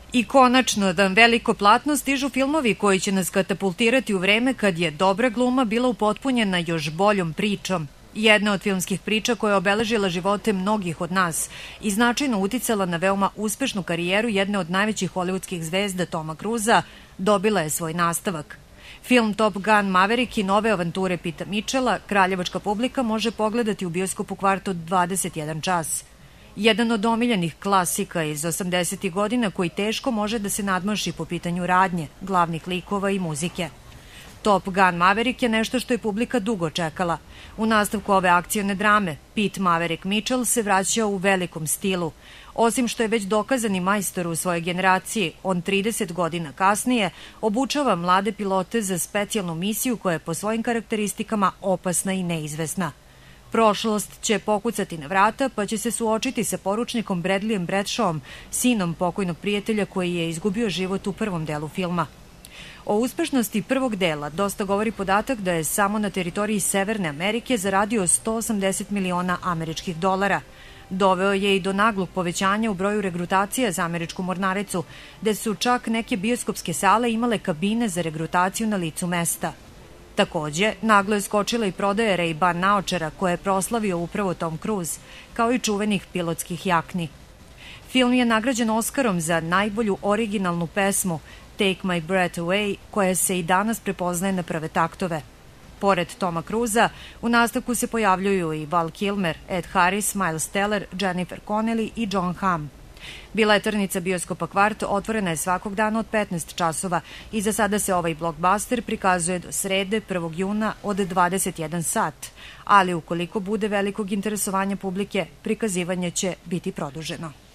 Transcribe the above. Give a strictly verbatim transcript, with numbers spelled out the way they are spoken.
I konačno, da veliko platno stižu filmovi koji će nas katapultirati u vreme kad je dobra gluma bila upotpunjena još boljom pričom. Jedna od filmskih priča koja je obeležila živote mnogih od nas i značajno uticala na veoma uspešnu karijeru jedne od najvećih hollywoodskih zvezda Toma Cruisa, dobila je svoj nastavak. Film Top Gun Maverick i nove avanture Pita Mitchella kraljevačka publika može pogledati u bioskopu Kvarto dvadeset jedan čas. Jedan od omiljenih klasika iz osamdesetih godina koji teško može da se nadmaši po pitanju radnje, glavnih likova i muzike. Top Gun Maverick je nešto što je publika dugo čekala. U nastavku ove akcione drame, Pete Maverick Mitchell se vraća u velikom stilu. Osim što je već dokazani majstor u svojoj generaciji, on trideset godina kasnije obučava mlade pilote za specijalnu misiju koja je po svojim karakteristikama opasna i neizvesna. Prošlost će pokucati na vrata, pa će se suočiti sa poručnikom Bradleyem Bradshawom, sinom pokojnog prijatelja koji je izgubio život u prvom delu filma. O uspešnosti prvog dela dosta govori podatak da je samo na teritoriji Severne Amerike zaradio sto osamdeset miliona američkih dolara. Doveo je i do naglog povećanja u broju regrutacija za američku mornaricu, gde su čak neke bioskopske sale imale kabine za regrutaciju na licu mesta. Takođe, naglo je skočila i prodaja Ray-Ban naočara koje je proslavio upravo Tom Cruise, kao i čuvenih pilotskih jakni. Film je nagrađen Oskarom za najbolju originalnu pesmu Take My Breath Away, koja se i danas prepoznaje na prve taktove. Pored Toma Cruisa, u nastavku se pojavljuju i Val Kilmer, Ed Harris, Miles Teller, Jennifer Connelly i Jon Hamm. Bileternica bioskopa Kvart otvorena je svakog dana od petnaest časova i za sada se ovaj blockbuster prikazuje do srede prvog juna od dvadeset jedan sat, ali ukoliko bude velikog interesovanja publike, prikazivanje će biti produženo.